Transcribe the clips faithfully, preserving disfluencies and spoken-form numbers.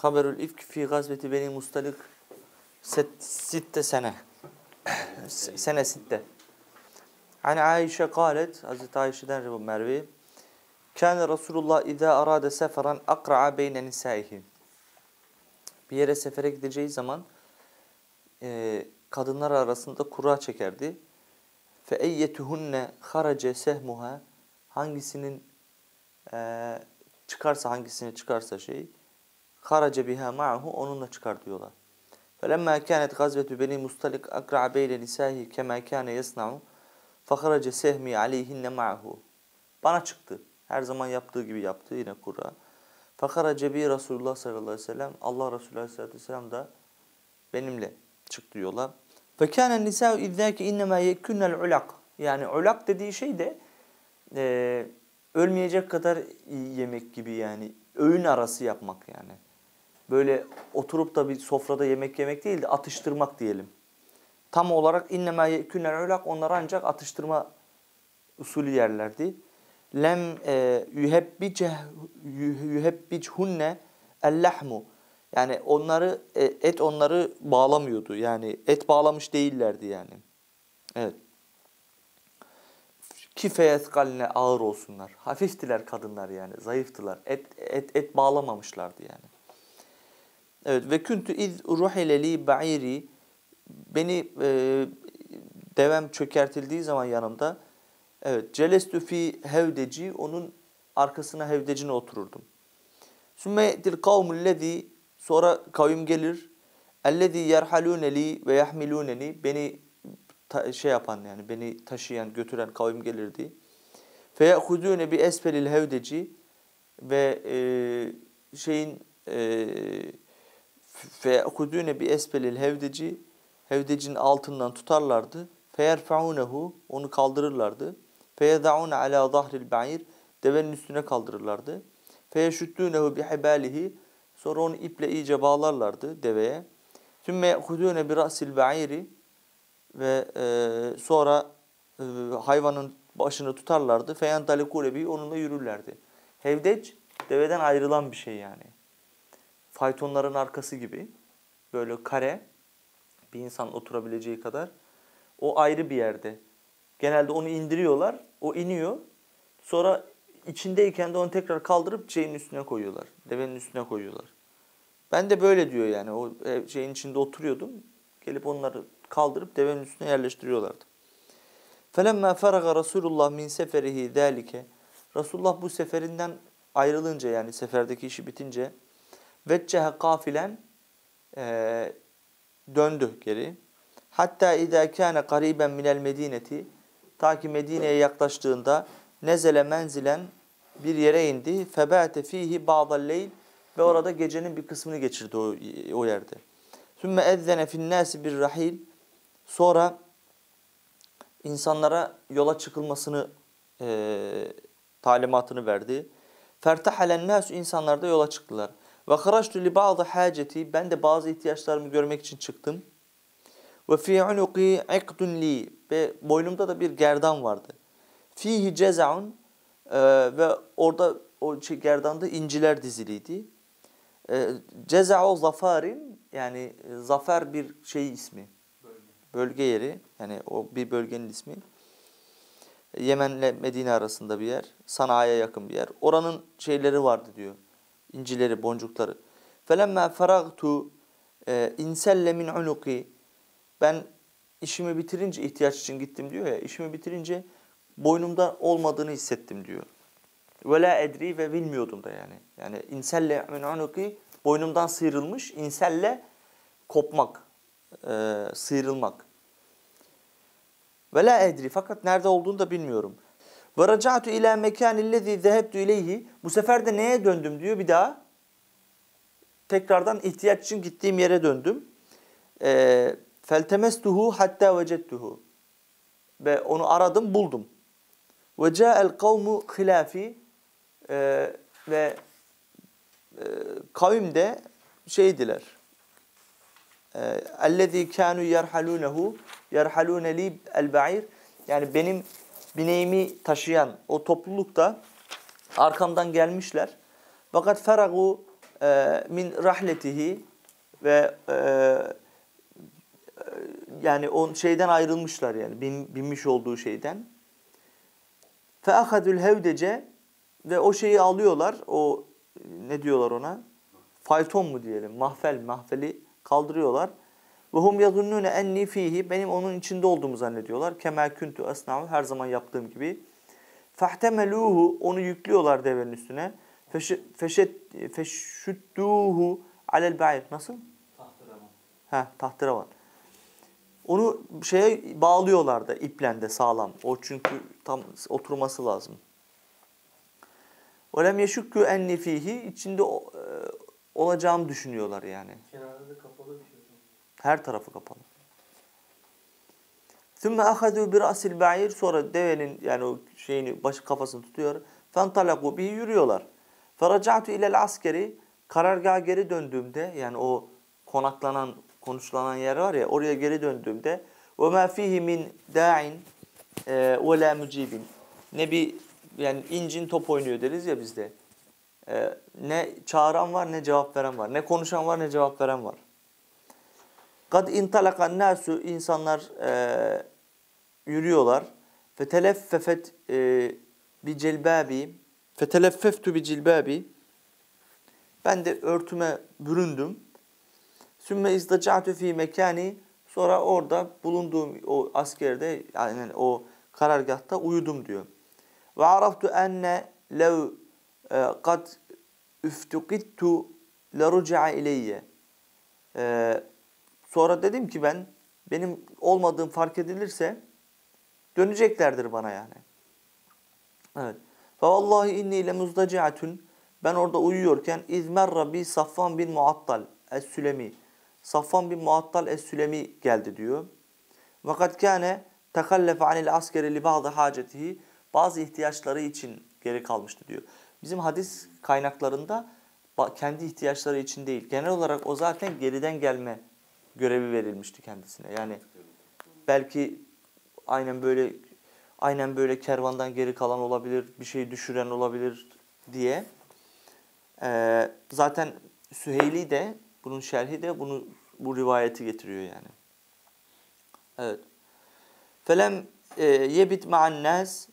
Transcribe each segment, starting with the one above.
Haberül ifk fi gazveti Beni Mustalik sitte sene. Sene sitte. Hani Ayşe kâlet, Hazreti Ayşe'den Rebu Mervi, Kâne Resulullah idâ arâde seferan akra'a beyne nisâihi. Bir yere sefere gideceği zaman e, kadınlar arasında kura çekerdi. Fe eyyetuhunne harace sehmuha, hangisinin e, çıkarsa hangisini çıkarsa şey, harace biha ma'hu, onunla çıkar diyorlar. Felemma kânet gazvetu Beni Mustalik akra'a beyne nisâihi kemâ kâne yesna'u faharace sehmi aleyhinne ma'hu. Bana çıktı. Her zaman yaptığı gibi yaptı yine kura. Faharace bi Resulullah sallallahu aleyhi ve sellem, Allah Resulü aleyhissalatü vesselam da benimle çıktı yola. Ve kâne nisâ'u izzâke innemâ yekûnnel ulak. Yani ulak dediği şey de e, ölmeyecek kadar yemek gibi, yani öğün arası yapmak yani. Böyle oturup da bir sofrada yemek yemek değil de atıştırmak diyelim. Tam olarak innemâ yekûnnel ulak, onlar ancak atıştırma usulü yerlerdi. Lem yuhebbichunne el-lahmu. Yani onları et onları bağlamıyordu. Yani et bağlamış değillerdi yani. Evet. Kifeyetkaline, ağır olsunlar. Hafiftiler kadınlar yani. Zayıftılar. Et et et bağlamamışlardı yani. Evet, ve kuntu iz ruhile li ba'iri, beni e, devem çökertildiği zaman yanımda, evet, celestü fi hevdeci, onun arkasına, hevdecine otururdum. Sümme dil kavmullezî, sonra kavim gelir, ellezî yerhalûneli ve yahmilûneni, beni ta, şey yapan yani beni taşıyan, götüren kavim gelirdi. Feyehudûne bi esfelil hevdeci, ve e, şeyin e, feyehudûne bi esfelil hevdeci, hevdecin altından tutarlardı. Feyerfa'ûnehu, onu kaldırırlardı. Feyeda'ûne alâ zahril ba'ir, devenin üstüne kaldırırlardı. Feyeşüttûnehu bihibâlihi, sonra onu iple iyice bağlarlardı deveye. Sümme ye'hudûne bi ra'sil ba'iri, ve e, sonra e, hayvanın başını tutarlardı. Feyendalikûle bi, onunla yürürlerdi. Hevdeç, deveden ayrılan bir şey yani. Faytonların arkası gibi, böyle kare, bir insan oturabileceği kadar. O ayrı bir yerde. Genelde onu indiriyorlar, o iniyor. Sonra içindeyken de onu tekrar kaldırıp şeyin üstüne koyuyorlar. Devenin üstüne koyuyorlar. Ben de böyle diyor yani. O şeyin içinde oturuyordum. Gelip onları kaldırıp devenin üstüne yerleştiriyorlardı. Felemma feraga Resulullah min seferihi zalike. Resulullah bu seferinden ayrılınca, yani seferdeki işi bitince, veccehe kafilen, e, döndü geri. Hatta idâ kâne qarîben minel medîneti, ta ki Medine'ye yaklaştığında, nezele menzilen, bir yere indi. Febâte fîhi ba'dal leyl, ve orada gecenin bir kısmını geçirdi o, o yerde. Sümme ezzene finnâsi bir rahil, sonra insanlara yola çıkılmasını e, talimatını verdi. Fertahalen nâsü, insanlar da yola çıktılar. Ve haraçtu li ba'dı hâceti, ben de bazı ihtiyaçlarımı görmek için çıktım. Ve fî unuqî iqdun li, ve boynumda da bir gerdan vardı. Fîhi ceza'un, e, ve orada o şey, gerdanda inciler diziliydi. E, Ceza'u zafarin, yani zafer bir şey ismi. Bölge. Bölge yeri, yani o bir bölgenin ismi. Yemen'le Medine arasında bir yer. Sana'ya yakın bir yer. Oranın şeyleri vardı diyor. İncileri, boncukları. Felemma feragtu inselle min unuqi, ben işimi bitirince, ihtiyaç için gittim diyor ya, işimi bitirince boynumda olmadığını hissettim diyor. Ve la edri, ve bilmiyordum da yani. Yani inselle min unuqi, boynumdan sıyrılmış, inselle kopmak, e, sıyrılmak. Ve la edri, fakat nerede olduğunu da bilmiyorum. Ve raca'tu ila mekanillezî zehebtu ileyhi, bu sefer de neye döndüm diyor bir daha. Tekrardan ihtiyaç için gittiğim yere döndüm. Eee Feltemestuhu hatta vecettuhu, ve onu aradım, buldum. Ve ca'el kavmu hilafi, ve e, kavim de şeydiler. Ellezî kânû yerhalûnehu yerhalûne li el-ba'ir, yani benim bineğimi taşıyan o topluluk da arkamdan gelmişler. Fakat feragu e, min rahletihi ve e, yani o şeyden ayrılmışlar yani bin, binmiş olduğu şeyden. Fe ahadul hevdece ve o şeyi alıyorlar. O ne diyorlar ona? Fayton mu diyelim? Mahfel, mahfeli kaldırıyorlar. Ve hum yazunnune enni fihi, benim onun içinde olduğumu zannediyorlar. Kema kuntu asna'u, her zaman yaptığım gibi. Fahtemeluhu, onu yüklüyorlar devenin üstüne. Feşet feşüdduhu alel ba'ir. Nasıl? Tahterevan. Ha, tahterevan. Onu şeye bağlıyorlar da iple de sağlam. O çünkü tam oturması lazım. وَلَمْ يَشُكُّ اَنِّ ف۪يهِ, içinde e, olacağımı düşünüyorlar yani. Kenarda da kapalı bir şey. Her tarafı kapalı. ثُمَّ أَخَذُوا بِرَأْسِ الْبَعِيرِ, sonra devenin yani o şeyini, başı kafasını tutuyor. فَانْطَلَقُوا بِهِ, yürüyorlar. فَرَجَعْتُ اِلَى الْعَسْكَرِ, karargaha geri döndüğümde, yani o konaklanan, konuşlanan yer var ya, oraya geri döndüğümde وَمَا ف۪يهِ مِنْ دَاعٍ وَلَا مُجِيبٍ, ne bir yani incin top oynuyor deriz ya bizde. Ee, ne çağıran var, ne cevap veren var. Ne konuşan var, ne cevap veren var. Kad intalakan nasu, insanlar e, yürüyorlar. Feteleffefet e, bi cilbabi, feteleffeftu bi cilbabi, ben de örtüme büründüm. Sümme izdaca'tu fi mekani, sonra orada bulunduğum o askerde, yani o karargahta uyudum diyor. Ve araftu enne lev kad üftukittu leruca'a ileyye. Sonra dedim ki ben, benim olmadığım fark edilirse döneceklerdir bana yani. Evet. Fe vallahi inni lemuzdaci'atun, ben orada uyuyorken izmerra bi Safvan bin Muattal es-Sülemi. Safvan bin Muattal es-Sülemi geldi diyor. Ve kad kâne tekallefe anil askeri li ba'dı hacetihi, bazı ihtiyaçları için geri kalmıştı diyor. Bizim hadis kaynaklarında kendi ihtiyaçları için değil, genel olarak o zaten geriden gelme görevi verilmişti kendisine. Yani belki aynen böyle aynen böyle kervandan geri kalan olabilir, bir şey düşüren olabilir diye. Ee, zaten Süheyli de, bunun şerhi de bunu, bu rivayeti getiriyor yani. Evet. Felem yebit ma'an nas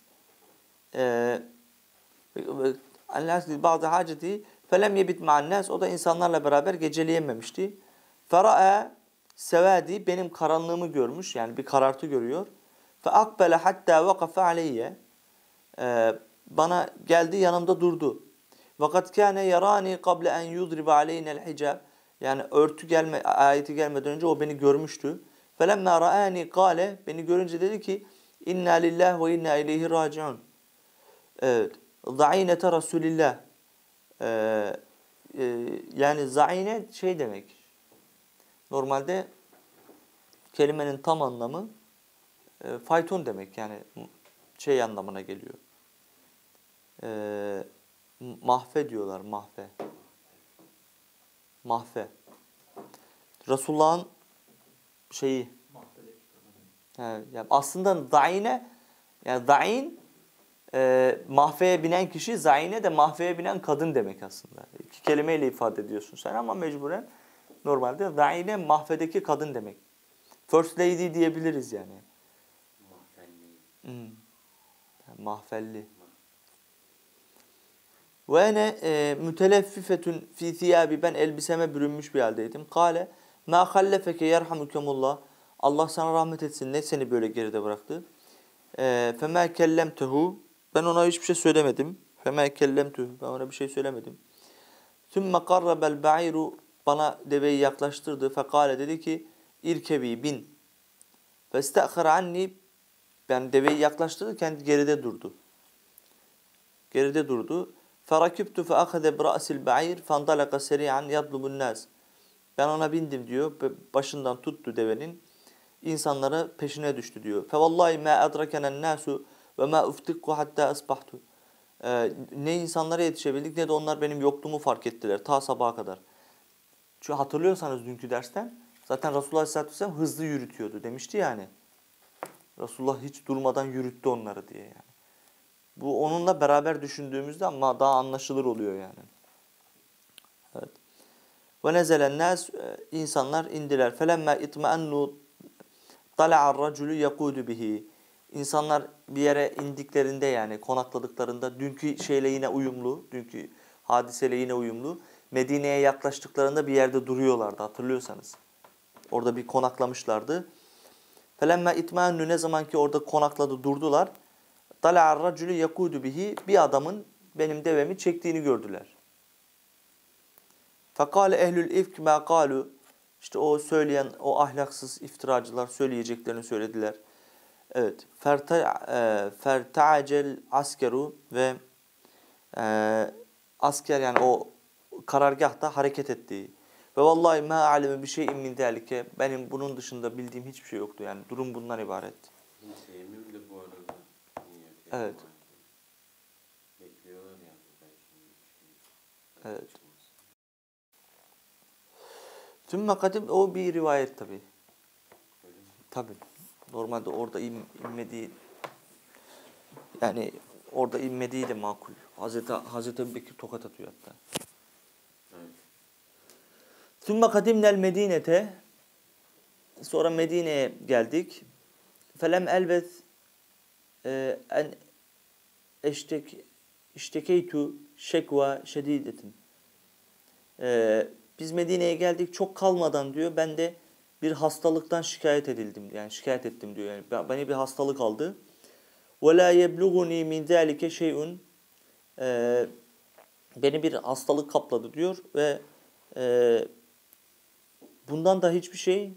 Allah bazı haceti, felem yebit ma'an nas, o da insanlarla beraber geceleyememişti. Fera'a sevadi, benim karanlığımı görmüş, yani bir karartı görüyor. Fe akbele hatta vakafe aleyye, bana geldi, yanımda durdu. Vakat kâne yarani kable en yudribe aleynel hicab, yani örtü gelme ayeti gelmeden önce o beni görmüştü. Felemma ra'ani kâle, beni görünce dedi ki inna lillahi ve inna ileyhi raciun. Evet. Za'inete Resulillah. Ee, e, yani za'ine şey demek. Normalde kelimenin tam anlamı e, fayton demek, yani şey anlamına geliyor. E, mahfe diyorlar, mahfe. Mahfe. Resulullah'ın şeyi. Yani aslında za'ine, yani za'in e, mahfeye binen kişi, za'ine de mahfeye binen kadın demek aslında. İki kelimeyle ifade ediyorsun sen ama mecburen normalde za'ine mahfedeki kadın demek. First lady diyebiliriz yani. Mahfelli. Hmm. Mahfelli. Ve ene müteleffifetun fi thiyabi, ben elbiseme bürünmüş bir haldeydim. Kale ma hallefeke yerhamukumullah, Allah sana rahmet etsin, ne seni böyle geride bıraktı? Fema kellemtehu, ben ona hiçbir şey söylemedim. Fema kellemtehu, ben ona bir şey söylemedim. Sümme qarrabel ba'iru, bana deveyi yaklaştırdı. Fekale, dedi ki irkebi, bin. Festekhar anni, ben deveyi yaklaştırdı, kendi geride durdu. Geride durdu. Ferakibtu fe akhade bi ra'sil ba'ir fandalaka seri'an yatlubun nas. Ben ona bindim diyor, başından tuttu devenin, insanlara peşine düştü diyor. Fe vallahi ma adrakenen nasu ve ma uftikku hatta asbahtu. Ee, ne insanlara yetişebildik ne de onlar benim yokluğumu fark ettiler ta sabaha kadar. Çünkü hatırlıyorsanız dünkü dersten zaten Resulullah Aleyhisselatü Vesselam hızlı yürütüyordu demişti yani. Resulullah hiç durmadan yürüttü onları diye yani. Bu onunla beraber düşündüğümüzde ama daha anlaşılır oluyor yani. Evet. Ve nezelen nas, insanlar indiler. Felemma itma'annu tala'ar raculu yakudu bihi. İnsanlar bir yere indiklerinde, yani konakladıklarında, dünkü şeyle yine uyumlu, dünkü hadiseyle yine uyumlu. Medine'ye yaklaştıklarında bir yerde duruyorlardı, hatırlıyorsanız. Orada bir konaklamışlardı. Felemme itma'annu, ne zaman ki orada konakladı, durdular. Tala'ar raculu yakudu bihi, bir adamın benim devemi çektiğini gördüler. Fekale ehlül ifk ma kalu, işte o söyleyen, o ahlaksız iftiracılar söyleyeceklerini söylediler. Evet. Ferta'acel askeru, ve e, asker, yani o karargahta hareket ettiği. Ve vallahi ma aleme bir şeyin min zalike, benim bunun dışında bildiğim hiçbir şey yoktu, yani durum bundan ibaret. Kimseye mi bile bu arada? Evet. Bekliyorlar ya. Evet. Sümme kadim, o bir rivayet tabi. Tabi. Normalde orada in, inmediği, yani orada inmediği de makul. Hazreti, Hazreti Ebubekir tokat atıyor hatta. Sümme kadimnel Medine'te, sonra Medine'ye geldik. Felem elbet e, en eştek iştekeytu şekva şedidetin. E, biz Medine'ye geldik, çok kalmadan diyor, ben de bir hastalıktan şikayet edildim, yani şikayet ettim diyor. Yani beni bir hastalık aldı. Ve la yeblughuni min zalike şey'un, beni bir hastalık kapladı diyor ve e, bundan da hiçbir şey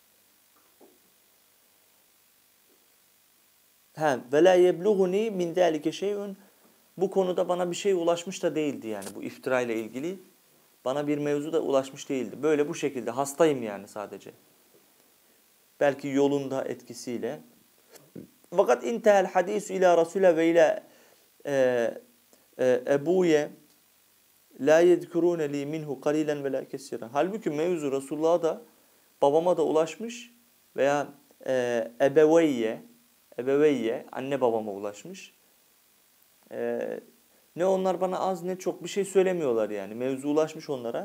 he ve la yeblughuni min zalike şey'un, bu konuda bana bir şey ulaşmış da değildi, yani bu iftira ile ilgili bana bir mevzu da ulaşmış değildi. Böyle bu şekilde hastayım yani sadece. Belki yolunda etkisiyle. Fakat intehel hadisu ila Rasule ve ila e, e, ebuye la yedkurune li minhu qalilan ve la kesiran. Halbuki mevzu Resulullah'a da babama da ulaşmış veya e, ebeveyye ebeveyye anne babama ulaşmış. E, ne onlar bana az ne çok bir şey söylemiyorlar, yani mevzu ulaşmış onlara.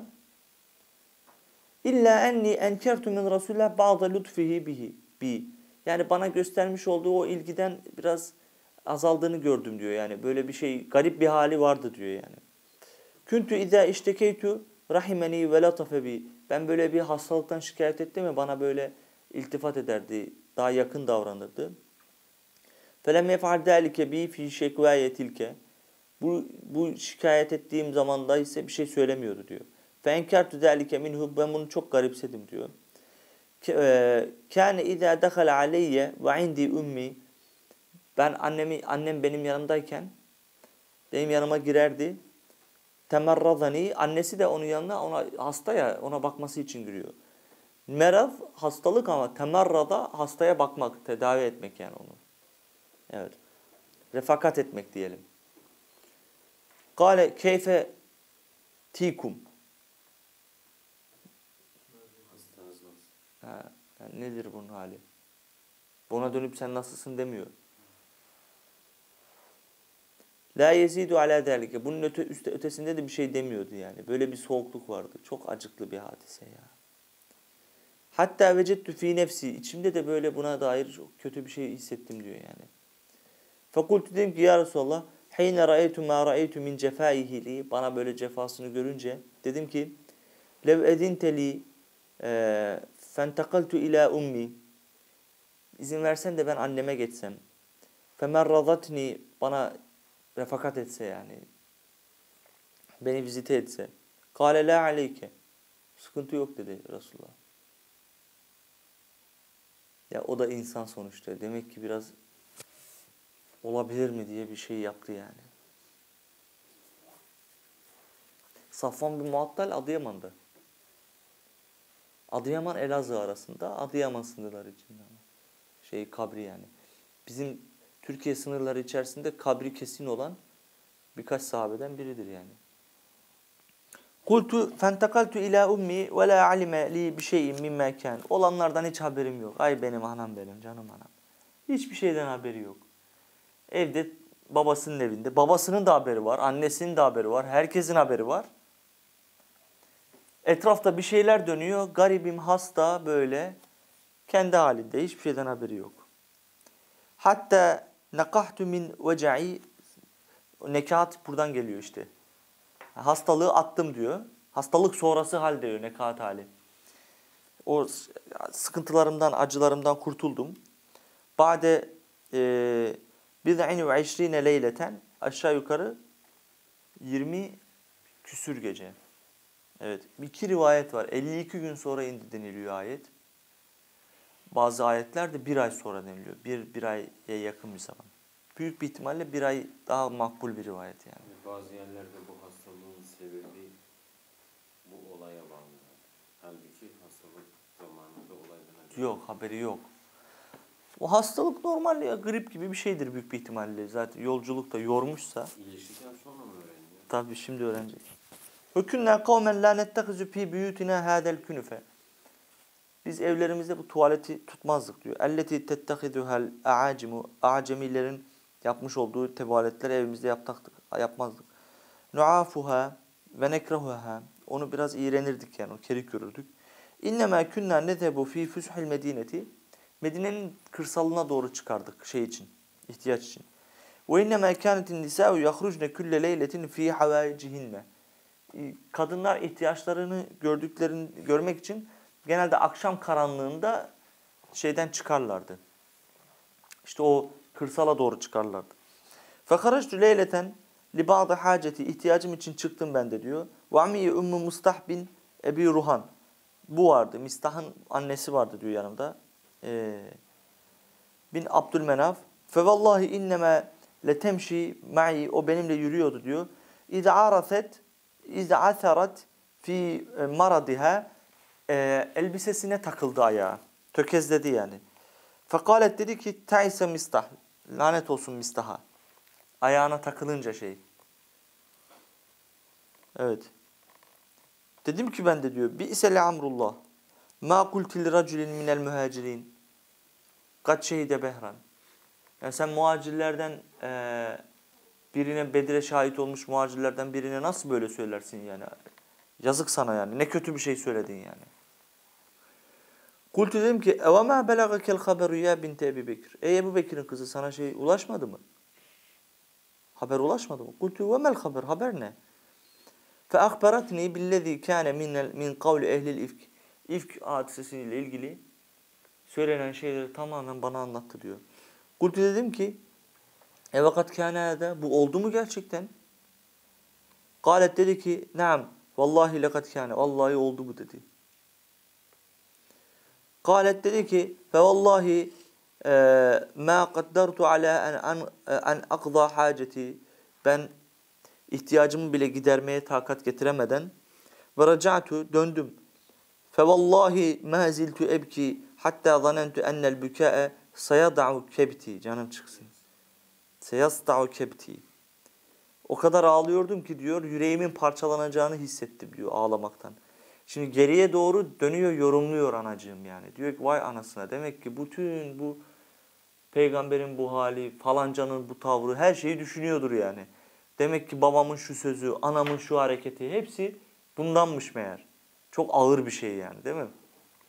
İlla enni enkertu min Resulullah ba'da lütfihi bihi bi. Yani bana göstermiş olduğu o ilgiden biraz azaldığını gördüm diyor. Yani böyle bir şey, garip bir hali vardı diyor yani. Kuntu iza iştekeytu rahimeni ve latafe bi. Ben böyle bir hastalıktan şikayet ettim mi bana böyle iltifat ederdi, daha yakın davranırdı. Felem yef'al zalike bi fi şekvayetilke. Bu bu şikayet ettiğim zamanda ise bir şey söylemiyordu diyor. Fe enkertu zalike minhu, ben bunu çok garipsedim diyor. Kâne izâ dekhala aleyye ve indi ummi. Ben annemi annem benim yanımdayken benim yanıma girerdi. Temerradani, annesi de onun yanına, ona hasta ya, ona bakması için giriyor. Merad hastalık, ama temerrada hastaya bakmak, tedavi etmek yani onu. Evet. Refakat etmek diyelim. Kâle keyfe tikum. Hastanız nasıl? Ha, yani nedir bunun hali? Buna dönüp sen nasılsın demiyor. La yezidu ala zalike. Bunun öte, üstte, ötesinde de bir şey demiyordu yani. Böyle bir soğukluk vardı. Çok acıklı bir hadise ya. Hatta vecettu fi nefsi. İçimde de böyle buna dair çok kötü bir şey hissettim diyor yani. Fakultu dedim ki ya Resulallah, heyne ra'eytu ma ra'eytu min cefaihi li. Bana böyle cefasını görünce dedim ki lev edinte li fentekaltu ila ummi. İzin versen de ben anneme geçsem. Femerradatni, bana refakat etse, yani beni vizite etse. Kâle la aleyke. Sıkıntı yok dedi Resulullah. Ya o da insan sonuçta. Demek ki biraz olabilir mi diye bir şey yaptı yani. Safvan bin Muattal Adıyaman'da. Adıyaman Elazığ arasında, Adıyaman sınırları içinde. Şey, kabri yani. Bizim Türkiye sınırları içerisinde kabri kesin olan birkaç sahabeden biridir yani. Kultu fentakaltu ila ummi ve la alime li bir şeyin mimma kan. Olanlardan hiç haberim yok. Ay benim anam, benim canım anam. Hiçbir şeyden haberi yok. Evde babasının evinde. Babasının da haberi var, annesinin de haberi var, herkesin haberi var. Etrafta bir şeyler dönüyor. Garibim hasta böyle kendi halinde. Hiçbir şeyden haberi yok. Hatta nekahtu min veca'i, nekat buradan geliyor işte. Hastalığı attım diyor. Hastalık sonrası hal diyor, nekat hali. O sıkıntılarımdan, acılarımdan kurtuldum. Ba'de bid'in ve işrine leyleten, aşağı yukarı yirmi küsür gece. Evet. İki rivayet var. elli iki gün sonra indi deniliyor ayet. Bazı ayetlerde bir ay sonra deniliyor. Bir, bir aya yakın bir zaman. Büyük bir ihtimalle bir ay daha makbul bir rivayet yani. Bazı yerlerde bu hastalığın sebebi bu olaya bağlı. Halbuki hastalık zamanında olaydan haberi Yok, haberi yok. O hastalık normal ya, grip gibi bir şeydir büyük bir ihtimalle. Zaten yolculukta yormuşsa. İyileştikten sonra mı öğreniyor? Tabii şimdi öğrenecek. Hükünna kavmen la nettehizu fi buyutina hadal künefe. Biz evlerimizde bu tuvaleti tutmazdık diyor. Elleti tettehiduhal a'acimu, a'cemilerin yapmış olduğu tuvaletleri evimizde yaptaktık, yapmazdık. Nuafuha ve nekrahuha. Onu biraz iğrenirdik yani, o kerik görürdük. İnnemâ künnâ nezebu fî füshil medineti. Medine'nin kırsalına doğru çıkardık şey için, ihtiyaç için. Ve innemâ kânetin nisâ'u yahrucne külle leyletin fî havâicihinne. Kadınlar ihtiyaçlarını gördüklerini görmek için genelde akşam karanlığında şeyden çıkarlardı. İşte o kırsala doğru çıkarlardı. Fekarajtu leyleten li ba'd haceti, ihtiyacım için çıktım ben de diyor. Ve ammi ümmü Mustah bin Ebi Ruhan. Bu vardı. Mistah'ın annesi vardı diyor yanımda. Ee, bin Abdülmenaf. Fe vallahi inneme letemşi ma'i, o benimle yürüyordu diyor. İza araset İza atharat fi maradiha, elbisesine takıldı ayağı. Tökezledi yani. Fekalet dedi ki ta'ise Mistah. Lanet olsun Mistah'a. Ayağına takılınca şey. Evet. Dedim ki ben de diyor. Bi'sele amrullah. Ma kultil raculin minel muhacirin. Kat şehide behran. Yani sen muhacirlerden e, birine, Bedir'e şahit olmuş muhacirlerden birine nasıl böyle söylersin yani? Yazık sana yani. Ne kötü bir şey söyledin yani. Kultu dedim ki evama belagakel haberu ya binte Ebi Bekir. Ey Ebu Bekir'in kızı, sana şey ulaşmadı mı? Haber ulaşmadı mı? Kultu ve mel haber? Haber ne? Fe akberatni billezî kâne min kavli ehlil ifk. İfk hadisesiyle ilgili söylenen şeyleri tamamen bana anlattı diyor. Kultu dedim ki e vakat kânâde, bu oldu mu gerçekten? Galet dedi ki naam vallahi lekad kâne, vallahi oldu bu dedi. Galet dedi ki fe vallahi ma kaddartu ala en en aqda haceti, ben ihtiyacımı bile gidermeye takat getiremeden ve raca'tu, döndüm. Fe vallahi ma ziltu ebki hatta zanentu enel bükâe sayada'u kebti, canım çıksın. Seyasta'u kebti. O kadar ağlıyordum ki diyor, yüreğimin parçalanacağını hissettim diyor ağlamaktan. Şimdi geriye doğru dönüyor, yorumluyor anacığım yani. Diyor ki vay anasına, demek ki bütün bu peygamberin bu hali, falancanın bu tavrı, her şeyi düşünüyordur yani. Demek ki babamın şu sözü, anamın şu hareketi, hepsi bundanmış meğer. Çok ağır bir şey yani, değil mi?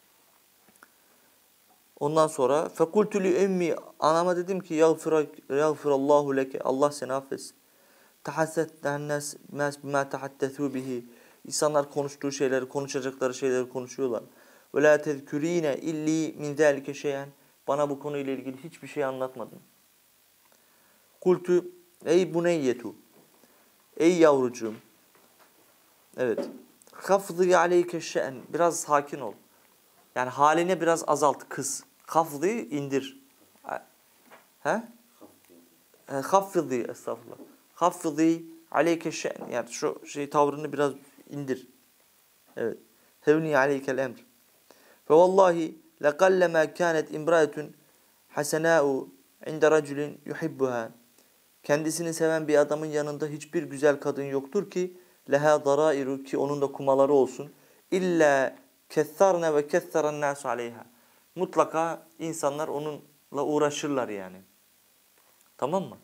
Ondan sonra fekultu li emmi, anama dedim ki yagfirallahu leke, Allah seni affetsin. Tahassetten nas bima tahaddethu bihi, İnsanlar konuştuğu şeyleri, konuşacakları şeyleri konuşuyorlar. Ve la tezkurine illi min zalike şey'en, bana bu konuyla ilgili hiçbir şey anlatmadın. Kultu ey buneyyetu, ey yavrucuğum. Evet. Hafzı aleyke şey'en, biraz sakin ol. Yani haline biraz azalt, kız. Hafzı indir. He? Hafzı, estağfurullah. Hafzı aleyke şey'en, yani şu şey tavrını biraz indir. Evet. Hevni aleykel emr. Fe vallahi lekallema kânet imraetun hasenâ'u inde raculin yuhibbuha. Kendisini seven bir adamın yanında hiçbir güzel kadın yoktur ki leha darairu, ki onun da kumaları olsun. İlla ketharne ve ketharan nasu aleyha. Mutlaka insanlar onunla uğraşırlar yani. Tamam mı?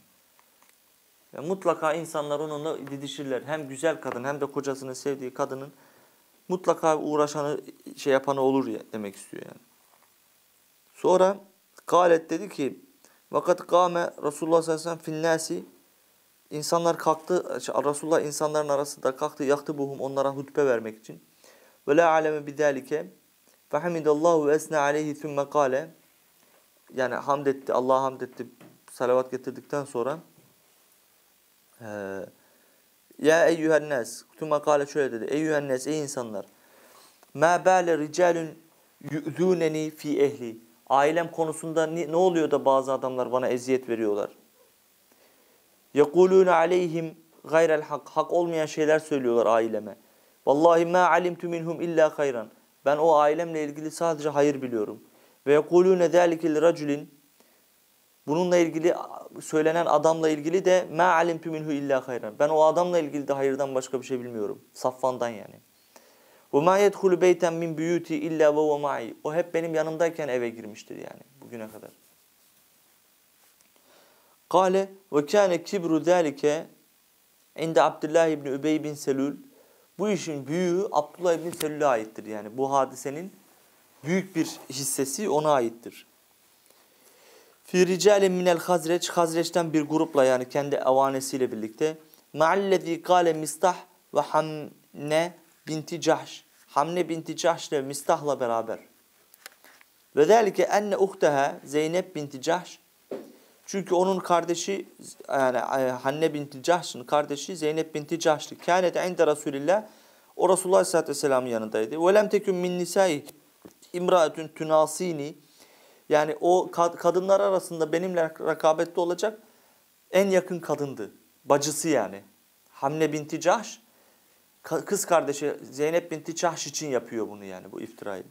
Ya mutlaka insanlar onunla didişirler. Hem güzel kadın hem de kocasını sevdiği kadının mutlaka uğraşanı şey yapanı olur ya demek istiyor yani. Sonra Galet dedi ki vakat kâme Resulullah sallallahu aleyhi ve sellem finnâsi insanlar kalktı, Resulullah insanların arasında kalktı yaktı buhum onlara hutbe vermek için. Ve la aleme bidâlike fehemidallahu ve esne aleyhi thümme kâle yani hamd etti, Allah'a hamd etti, salavat getirdikten sonra e, ya eyyühennes thümme kâle şöyle dedi. Eyyühennes ey insanlar mâ bâle ricâlun yu'zûneni fî ehli ailem konusunda ne, ne oluyor da bazı adamlar bana eziyet veriyorlar. يَقُولُونَ عَلَيْهِمْ غَيْرَ الْحَقِّ Hak olmayan şeyler söylüyorlar aileme. Vallahi ma alimtu minhum illa hayran. Ben o ailemle ilgili sadece hayır biliyorum. Ve yekulune zâlikil raculin bununla ilgili söylenen adamla ilgili de ma alimtu minhu illa hayran. Ben o adamla ilgili de hayırdan başka bir şey bilmiyorum. Safvan'dan yani. Ve ma yedhulu beyten min buyuti illa ve huve ma'i. O hep benim yanımdayken eve girmiştir yani bugüne kadar. Kale ve kâne kibru zâlike inde Abdullah ibn Übey bin Selül. Bu işin büyüğü Abdullah ibn Selül'e aittir. Yani bu hadisenin büyük bir hissesi ona aittir. Fi ricalin minel Hazreç, Hazreç'ten bir grupla yani kendi avanesiyle birlikte. Ma'allezî kâle Mistah ve Hamne binti Cahş. Hamne binti Cahş ile Mistah'la beraber. Ve zâlike enne uhteha Zeynep binti Cahş. Çünkü onun kardeşi yani Hanne binti Cahş'ın kardeşi Zeynep binti Cahş'tı. Kânet inde Resulillah. O Resulullah Aleyhisselatü Vesselam'ın yanındaydı. Ve lem tekün min nisâi imraetün tünasini. Yani o kadınlar arasında benimle rekabette olacak en yakın kadındı. Bacısı yani. Hamne binti Cahş kız kardeşi Zeynep binti Cahş için yapıyor bunu yani bu iftirayı.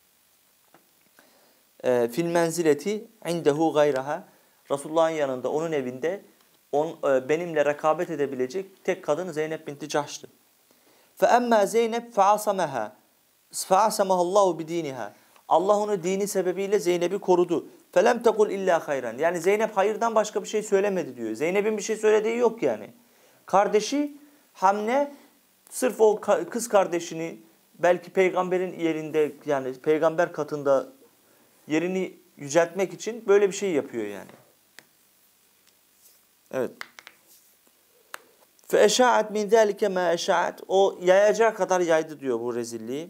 Fil menzileti indehu gayraha. Resulullah'ın yanında onun evinde on, benimle rekabet edebilecek tek kadın Zeynep binti Cahş'tı. Fe emma Zeynep fe'asamaha. Fe'asamahallahu bidiniha. Allah onu dini sebebiyle Zeynep'i korudu. Felem tekul illa hayran. Yani Zeynep hayırdan başka bir şey söylemedi diyor. Zeynep'in bir şey söylediği yok yani. Kardeşi Hamne sırf o kız kardeşini belki peygamberin yerinde yani peygamber katında yerini yüceltmek için böyle bir şey yapıyor yani. Evet. Fe eşa'at min zâlike mâ eşa'at. O yayacağı kadar yaydı diyor bu rezilliği.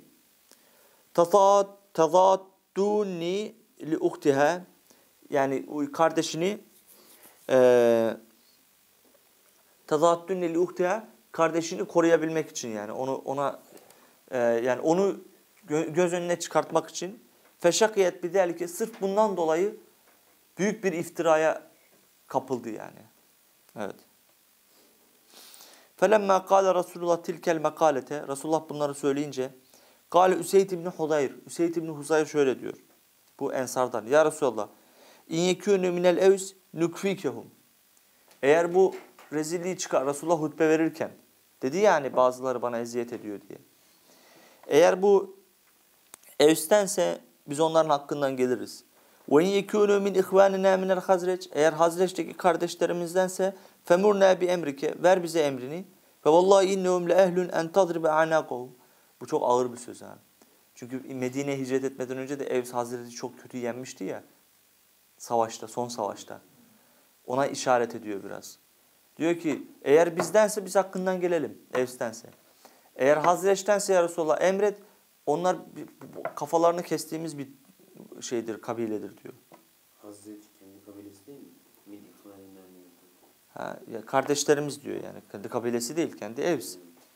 Tazâddûni li uhtiha. Yani kardeşini e, tazâddûni li uhtiha kardeşini koruyabilmek için yani onu ona e, yani onu gö göz önüne çıkartmak için feşakiyet bidâlike sırf bundan dolayı büyük bir iftiraya kapıldı yani. Evet. Felemma kâle Resulullah tilkel mekalete. Resulullah bunları söyleyince kâle Üseyd ibn Hudayr. Üseyd ibn Hudayr şöyle diyor. Bu ensardan. Ya Resulullah İn yekûnü minel evs nukfikehum. Eğer bu rezilliği çıkar Resulullah hutbe verirken dedi yani bazıları bana eziyet ediyor diye. Eğer bu Evs'tense biz onların hakkından geliriz. Ve in yekûnû min ihvânina minel Hazreç. Eğer Hazreç'teki kardeşlerimizdense femurnâ bi emrike. Ver bize emrini. Fe vallahi innehum le ehlun en tadribe anâkahum. Bu çok ağır bir söz yani. Çünkü Medine'ye hicret etmeden önce de Evs Hazreti çok kötü yenmişti ya. Savaşta, son savaşta. Ona işaret ediyor biraz. Diyor ki eğer bizdense biz hakkından gelelim. Evs'tense. Eğer Hazreç'tense ya Resulallah emret. Onlar kafalarını kestiğimiz bir şeydir, kabiledir diyor. Hazreti kendi kabilesi değil mi? Midiklarından Ha, ya kardeşlerimiz diyor yani. Kendi kabilesi değil, kendi Evs.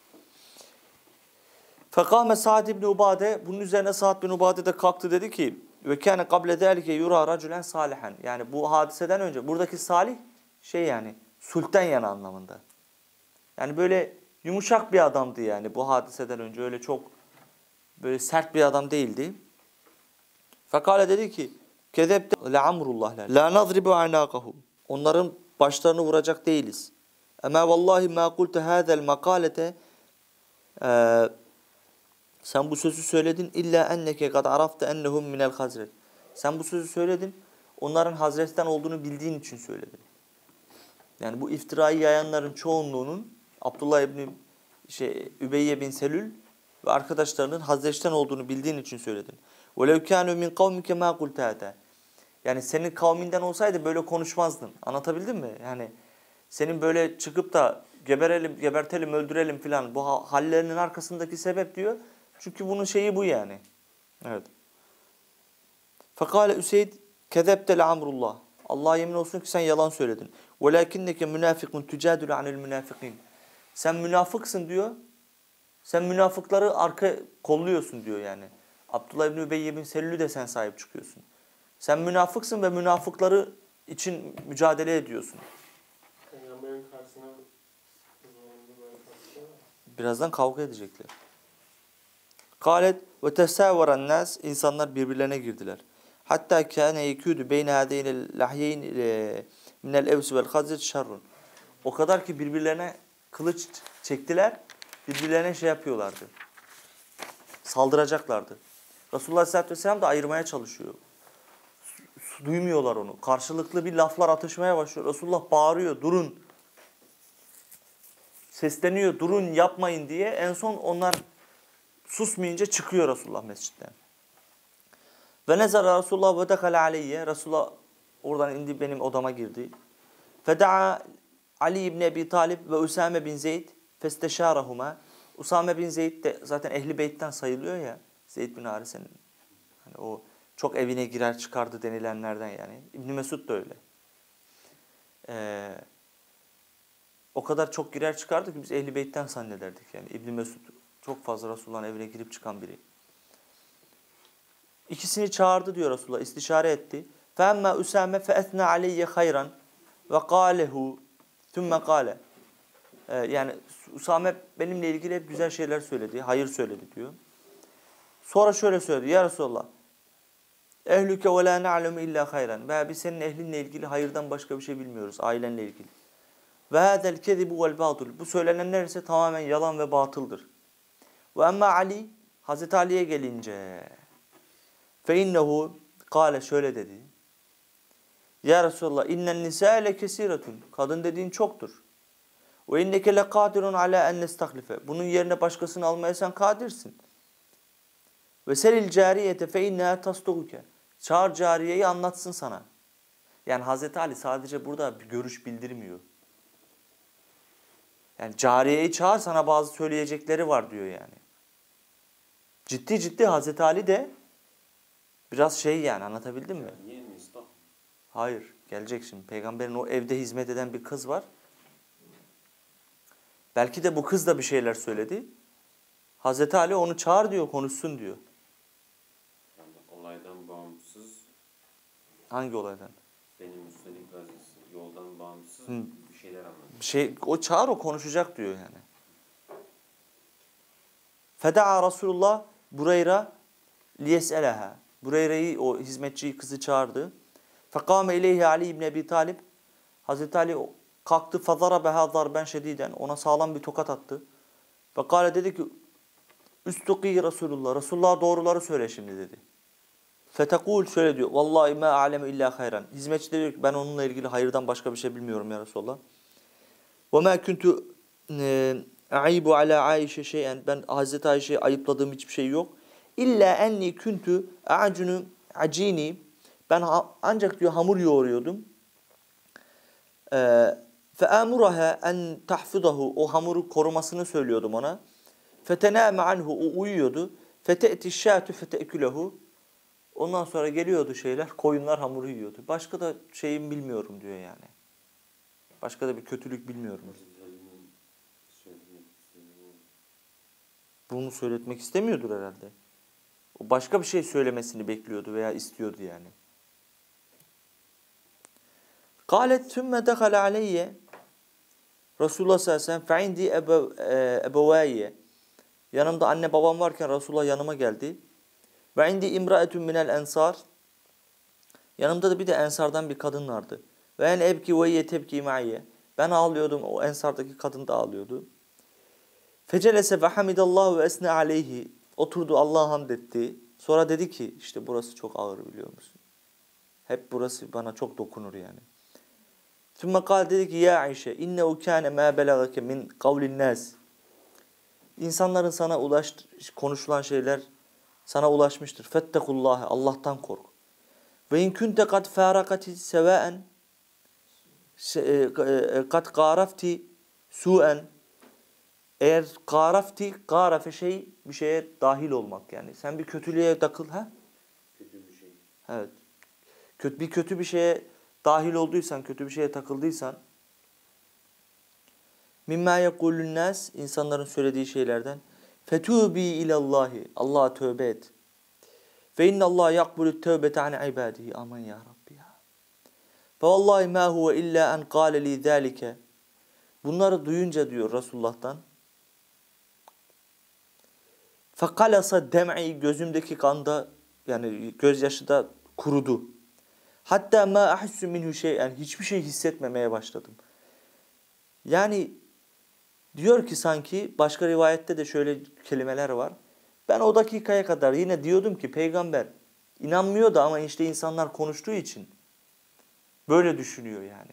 Fekâme Sa'd ibn Ubade. Bunun üzerine Sa'd bin Ubade de kalktı dedi ki ve kâne kable zâlike yura raculen salihen. Yani bu hadiseden önce buradaki salih şey yani sulhten yana anlamında. Yani böyle yumuşak bir adamdı yani bu hadiseden önce öyle çok böyle sert bir adam değildi. Fekale dedi ki kezebte la amrullah la nadribu anaqahum. Onların başlarını vuracak değiliz. Ama vallahi ma kultu hada'l makalete sen bu sözü söyledin illa enneke kad arafta ennehum minel Hazret. Sen bu sözü söyledin. Onların Hazret'ten olduğunu bildiğin için söyledin. Yani bu iftirayı yayanların çoğunluğunun Abdullah ibn şey Übeyye bin Selül ve arkadaşlarının Hazreç'ten olduğunu bildiğin için söyledin. وَلَوْ كَانُوا مِنْ قَوْمِكَ مَا قُلْتَ هَذَا. Yani senin kavminden olsaydı böyle konuşmazdın. Anlatabildim mi? Yani senin böyle çıkıp da geberelim, gebertelim, öldürelim filan bu hallerinin arkasındaki sebep diyor. Çünkü bunun şeyi bu yani. Evet. Fekale Üseyd kezebte le'amrullah. Allah'a yemin olsun ki sen yalan söyledin. Velakinneke münafikun tücadülü anil münafikin. Sen münafıksın diyor. Sen münafıkları arka kolluyorsun diyor yani. Abdullah İbni Übeyye bin Selül'ü de sen sahip çıkıyorsun. Sen münafıksın ve münafıkları için mücadele ediyorsun. Peygamberin karşısına birazdan kavga edecekler. Kalet ve tesavvaran nas, insanlar birbirlerine girdiler. Hatta kana yekudu beyne hadayn lahyeyn min el-evs ve'l hazrec şerrun. O kadar ki birbirlerine kılıç çektiler, birbirlerine şey yapıyorlardı. Saldıracaklardı. Resulullah Aleyhisselatü Vesselam da ayırmaya çalışıyor. Duymuyorlar onu. Karşılıklı bir laflar atışmaya başlıyor. Resulullah bağırıyor, durun. Sesleniyor, durun, yapmayın diye. En son onlar susmayınca çıkıyor Resulullah mescitten. Ve nezara Resulullah ve dekale aleyye. Resulullah oradan indi, benim odama girdi. Feda'a Ali ibn Ebi Talib ve Usame bin Zeyd festeşarahuma. Usame bin Zeyd de zaten Ehli Beyt'ten sayılıyor ya. Zeyd bin Harise'nin. Hani o çok evine girer çıkardı denilenlerden yani. İbn Mesud da öyle. Ee, o kadar çok girer çıkardı ki biz Ehli Beyt'ten zannederdik yani. İbn Mesud çok fazla Resulullah'ın evine girip çıkan biri. İkisini çağırdı diyor Resulullah, istişare etti. فَاَمَّا Usame فَاَثْنَا عَلَيَّ خَيْرًا وَقَالَهُ ثُمَّ قَالَ Yani Usame benimle ilgili hep güzel şeyler söyledi, hayır söyledi diyor. Sonra şöyle söyledi, ya Resulullah, ehlüke ve la na'lemu illa hayran. Ve biz senin ehlinle ilgili hayırdan başka bir şey bilmiyoruz, ailenle ilgili. Ve hâzel kezibu vel batıl. Bu söylenenler ise tamamen yalan ve batıldır. Ve emma Ali, Hazreti Ali'ye gelince, fe innehu kâle, şöyle dedi. Ya Resulallah, innen nisâle kesiretun. Kadın dediğin çoktur. Ve inneke le kadirun ala en nestaklife. Bunun yerine başkasını almaya sen kadirsin. Ve selil cariyete fe inneha tastuguke. Çağır cariyeyi anlatsın sana. Yani Hazreti Ali sadece burada bir görüş bildirmiyor. Yani cariyeyi çağır, sana bazı söyleyecekleri var diyor yani. Ciddi ciddi Hazreti Ali de biraz şey yani, anlatabildim mi? Niye Mistah? Hayır, gelecek şimdi. Peygamberin o evde hizmet eden bir kız var. Belki de bu kız da bir şeyler söyledi. Hazreti Ali onu çağır diyor, konuşsun diyor. Yani olaydan bağımsız, Hangi olaydan? benim üstelik gazisi, yoldan bağımsız Hı. bir şeyler anlatıyor. Bir şey, o çağır, o konuşacak diyor yani. Feda'a Resulullah Bureyra liyes'eleha. Bureyra'yı, o hizmetçiyi, kızı çağırdı. Fekame ileyhi Ali ibn Ebi Talib. Hazreti Ali kalktı, fazarabeha zarben şediden. Ona sağlam bir tokat attı. Fekale, dedi ki, üstuki Resulullah. Resulullah'a doğruları söyle şimdi dedi. Fetekul, şöyle diyor. Vallahi ma alemu illa hayran. Hizmetçi de diyor ki ben onunla ilgili hayırdan başka bir şey bilmiyorum ya Resulullah. Ve ma kuntu aibu ala Ayşe şeyen. Ben Hazreti Ayşe'yi ayıpladığım hiçbir şey yok. İlla enni kuntu a'cunu acini. Ben ancak diyor hamur yoğuruyordum. Fe amuraha en tahfizahu. O hamuru korumasını söylüyordum ona. Fetename anhu. O uyuyordu. Fete'ti şatu fete'kulehu. Ondan sonra geliyordu şeyler, koyunlar hamuru yiyordu. Başka da şeyim bilmiyorum diyor yani. Başka da bir kötülük bilmiyorum. Bunu söyletmek istemiyordur herhalde. O başka bir şey söylemesini bekliyordu veya istiyordu yani. Kâlet tümme dehale aleyye. Resulullah sallallahu aleyhi ve sellem fe'indi ebevâye. Yanımda anne babam varken Resulullah yanıma geldi. Ve indi imraetun minel ensar. Yanımda da bir de ensardan bir kadın vardı. Ve en ebki ve ye tebki ma'ye. Ben ağlıyordum, o ensardaki kadın da ağlıyordu. Fecelese ve hamidallahu ve esne aleyhi. Oturdu, Allah'a hamd etti. Sonra dedi ki, işte burası çok ağır biliyor musun? Hep burası bana çok dokunur yani. Sümme kal, dedi ki ya Ayşe innehu kâne mâ belagake min kavlin nâs. İnsanların sana ulaş konuşulan şeyler sana ulaşmıştır. Fettekullâhe, Allah'tan kork. Ve in kunte kad fârakati sevâen kad gârafti su'en, eğer gârafti, gârafe şey bir şeye dahil olmak yani. Sen bir kötülüğe takıl ha? Kötü bir şey. Evet. Kötü bir kötü bir şeye dahil olduysan, kötü bir şeye takıldıysan, mimma yekulun nas, insanların söylediği şeylerden, fetubi ilallahi, Allah'a tövbe et. Ve innallaha yakbulu tevbete an ibadihi. Aman ya Rabbi ya. Fe vallahi ma huve illa en kâle li zâlike. Bunları duyunca diyor Resulullah'tan, fekalasa dem'i, gözümdeki kanda yani gözyaşı da kurudu. Hatta ma ahussu minhu şey'en, hiçbir şey hissetmemeye başladım. Yani diyor ki sanki başka rivayette de şöyle kelimeler var. Ben o dakikaya kadar yine diyordum ki peygamber inanmıyor da ama işte insanlar konuştuğu için böyle düşünüyor yani.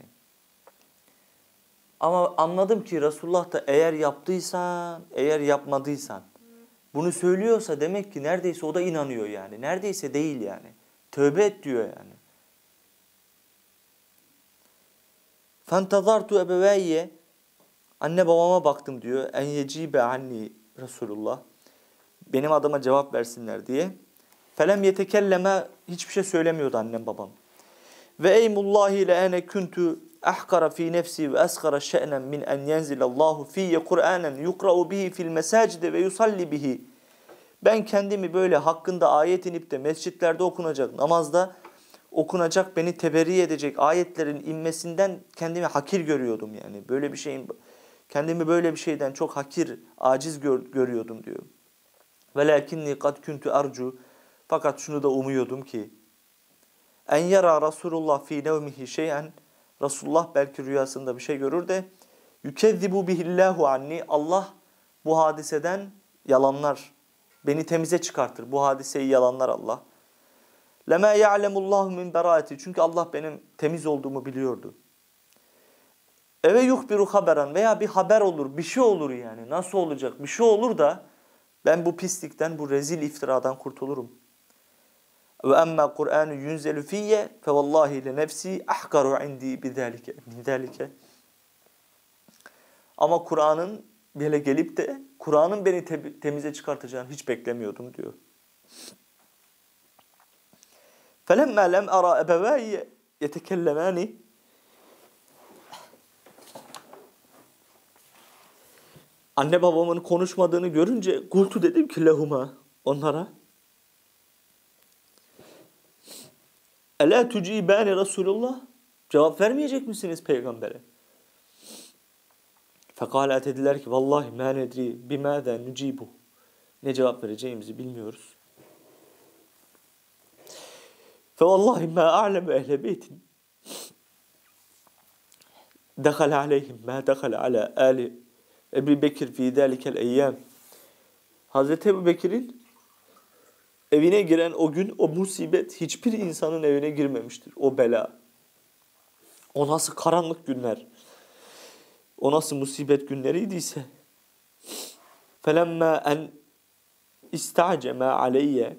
Ama anladım ki Resulullah da eğer yaptıysan, eğer yapmadıysan bunu söylüyorsa demek ki neredeyse o da inanıyor yani. Neredeyse değil yani. Tövbe et diyor yani. Fentazartu ebeveyye, anne babama baktım diyor. En yecibe anni Resulullah. Benim adıma cevap versinler diye. Felem yetekelleme, hiçbir şey söylemiyordu annem babam. Ve eymullahi le ene kuntu ahkara fi nefsi ve asgara şe'nen min en yenzilallahu fiyye Kur'anen yukra'u bihi fil mesacide ve yusalli bihi. Ben kendimi böyle hakkında ayet inip de mescitlerde okunacak, namazda okunacak, beni teberri edecek ayetlerin inmesinden kendimi hakir görüyordum yani. Böyle bir şeyin, kendimi böyle bir şeyden çok hakir, aciz gör, görüyordum diyor. Velakinni kad kuntu arju, fakat şunu da umuyordum ki en yara Resulullah fi nevmihi şey'en, Resulullah belki rüyasında bir şey görür de yükezzibu bihillahu anni, Allah bu hadiseden yalanlar, beni temize çıkartır. Bu hadiseyi yalanlar Allah. Lema ya'lemullahu min beraati, çünkü Allah benim temiz olduğumu biliyordu. Eve yuhbiru haberen, veya bir haber olur, bir şey olur yani. Nasıl olacak? Bir şey olur da ben bu pislikten, bu rezil iftiradan kurtulurum. Ve emmâ Kur'ânu yunzelu fiyye fe vallahi le nefsi ahkaru indi bidâlike. Bidâlike. Ama Kur'an'ın böyle gelip de Kur'an'ın beni te temize çıkartacağını hiç beklemiyordum diyor. فَلَمَّا لَمْ أَرَى أَبَوَايَ يَتَكَلَّمَانِ, anne babamın konuşmadığını görünce kultu dedim ki lehuma, onlara Ela tucibani Resulullah, cevap vermeyecek misiniz peygambere? Fekalat, dediler ki vallahi ma nedri bimâdâ nucibu, ne cevap vereceğimizi bilmiyoruz. Fe vallahi ma a'lemu ehle beytin dehale aleyhim ma dehale ala ali Ebu Bekir fi dâlikel eyyâm. Hazreti Ebu Bekir'in evine giren o gün, o musibet hiçbir insanın evine girmemiştir. O bela. O nasıl karanlık günler, o nasıl musibet günleriydiyse. Felemma en ista'cema aleyye,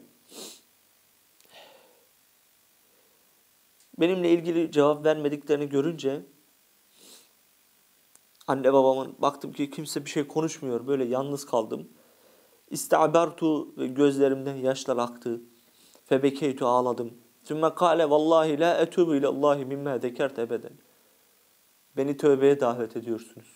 benimle ilgili cevap vermediklerini görünce anne babamın, baktım ki kimse bir şey konuşmuyor, böyle yalnız kaldım. İsta'bertu, ve gözlerimden yaşlar aktı. Febekeytu, ağladım. Sümme kâle vallahi la etûbü ilallahi mimmâ zekert ebeden. Beni tövbeye davet ediyorsunuz.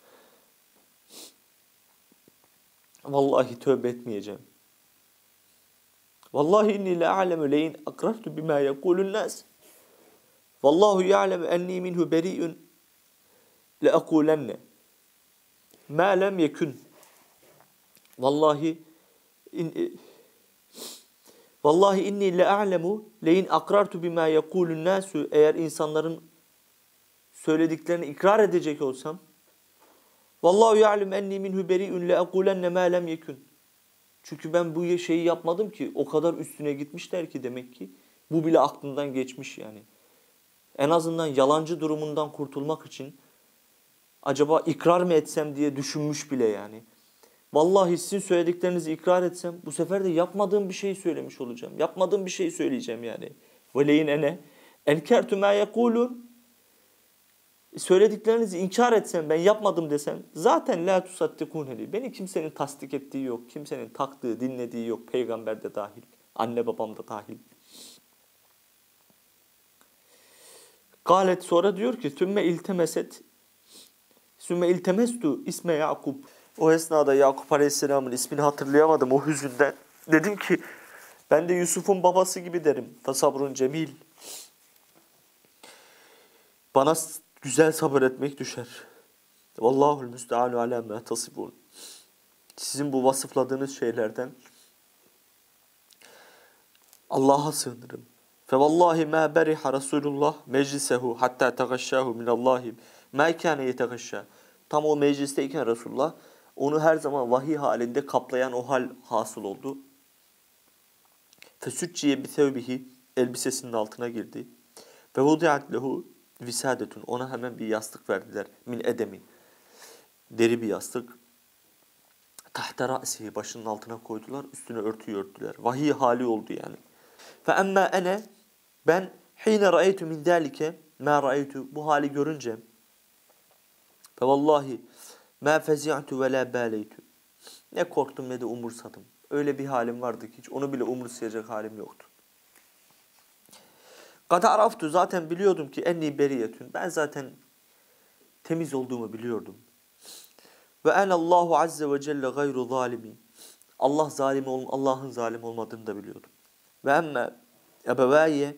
Vallahi tövbe etmeyeceğim. Vallahi inni la a'lemu leyin akrartu bima yekulun nas. Vallahu ya'lemu enni minhu beri'un le akulenne ma lem yekun. Vallahi in, Vallahi inni le a'lemu leyin akrartu bima yekulun nasu, eğer insanların söylediklerini ikrar edecek olsam, vallahu ya'lem enni minhu beri'un le aqulenne ma lem yekun. Çünkü ben bu şeyi yapmadım ki, o kadar üstüne gitmişler ki demek ki bu bile aklından geçmiş yani. En azından yalancı durumundan kurtulmak için acaba ikrar mı etsem diye düşünmüş bile yani. Vallahi sizin söylediklerinizi ikrar etsem bu sefer de yapmadığım bir şeyi söylemiş olacağım. Yapmadığım bir şeyi söyleyeceğim yani. Veleyin ene enkertu ma yekulun. Söylediklerinizi inkar etsem, ben yapmadım desem zaten la tusaddikuneni. Beni kimsenin tasdik ettiği yok. Kimsenin taktığı, dinlediği yok. Peygamber de dahil. Anne babam da dahil. Galet sonra diyor ki sümme iltemeset sümme iltemestu isme Yakub. O esnada Yakup Aleyhisselam'ın ismini hatırlayamadım o hüzünden. Dedim ki ben de Yusuf'un babası gibi derim. Tasabrun cemil. Bana güzel sabır etmek düşer. Vallahul müsteanu ala ma tasibun. Sizin bu vasıfladığınız şeylerden Allah'a sığınırım. Fe vallahi ma beriha Resulullah meclisehu hatta tegaşşahu minallahi ma kana yetegaşşa. Tam o meclisteyken Resulullah onu her zaman vahiy halinde kaplayan o hal hasıl oldu. Fesücciye bi sevbihi elbisesinin altına girdi. Ve vudiat lehu visadetun. Ona hemen bir yastık verdiler. Min edemin. Deri bir yastık. Tahta ra'sihi. Başının altına koydular. Üstüne örtüyü örttüler. Vahiy hali oldu yani. Fe emmâ ene. Ben hîne ra'eytu min dâlike mâ ra'eytu. Bu hali görünce. Fe vallahi mâ fezi'tu ve lâ bâleytu. Ne korktum ne de umursadım. Öyle bir halim vardı ki hiç onu bile umursayacak halim yoktu. Kad araftu, zaten biliyordum ki enni beriyetün. Ben zaten temiz olduğumu biliyordum. Ve en Allahu azze ve celle gayru zalimi. Allah zalim ol Allah'ın zalim olmadığını da biliyordum. Ve emme ebevâye.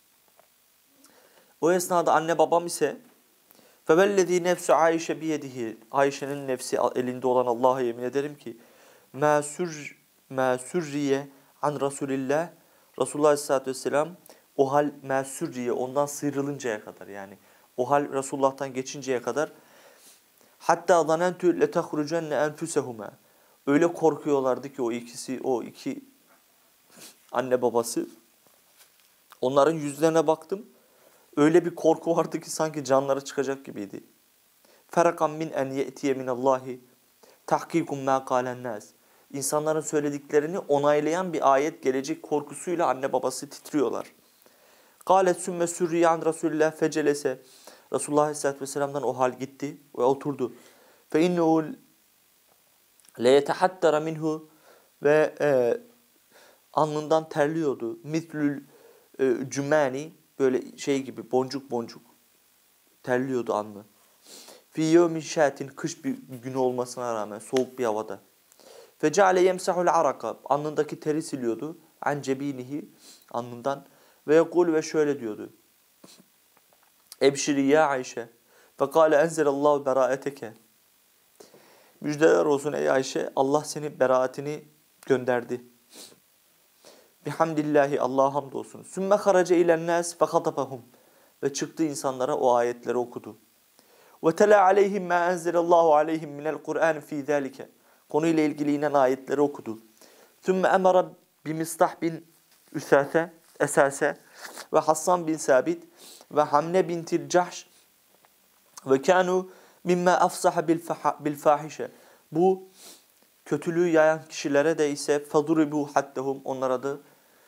O esnada anne babam ise fevellezî nefsu Ayşe biyedihi. Ayşe'nin nefsi elinde olan Allah'a yemin ederim ki mâ sür mâ sürriye an Resulillah. Resulullah Aleyhisselatü Vesselam o hal mesürriye ondan sıyrılıncaya kadar, yani o hal Resulullah'tan geçinceye kadar hatta zanentü letahrucenne enfusehuma. Öyle korkuyorlardı ki o ikisi, o iki anne babası. Onların yüzlerine baktım. Öyle bir korku vardı ki sanki canları çıkacak gibiydi. Ferakan min en ye'tiye minallahi tahkikum ma kalen nas. İnsanların söylediklerini onaylayan bir ayet gelecek korkusuyla anne babası titriyorlar. Kâlet sümme sürriye an Resulillah fecelese. Resulullah Aleyhisselatü Vesselam'dan o hal gitti ve oturdu. Fe innehu le yetehattara minhu. Ve e, alnından terliyordu. Mitlül e, cümani, böyle şey gibi boncuk boncuk terliyordu alnı. Fi yevmin şatin, kış bir günü olmasına rağmen soğuk bir havada. Fe ceale yemsahul araka, alnındaki teri siliyordu. An cebinihi, alnından. Ve yekul, ve şöyle diyordu. Ebşiri ya Ayşe. Ve kâle enzelallahu beraeteke. Müjdeler olsun ey Ayşe. Allah seni beraatini gönderdi. Bihamdillahi, Allah'a hamdolsun. Sümme harace ilen nas fe hatabahum. Ve çıktı insanlara o ayetleri okudu. Ve tela aleyhim ma enzelallahu aleyhim minel Kur'an fi zalike. Konuyla ilgili inen ayetleri okudu. Sümme emara bimistah bin Üsase, Esase ve Hassan bin Sabit ve Hamne bintil Cahş ve kanu mimma afsaha bil fahişe. Bu kötülüğü yayan kişilere de ise faduribu hattehum, onlara da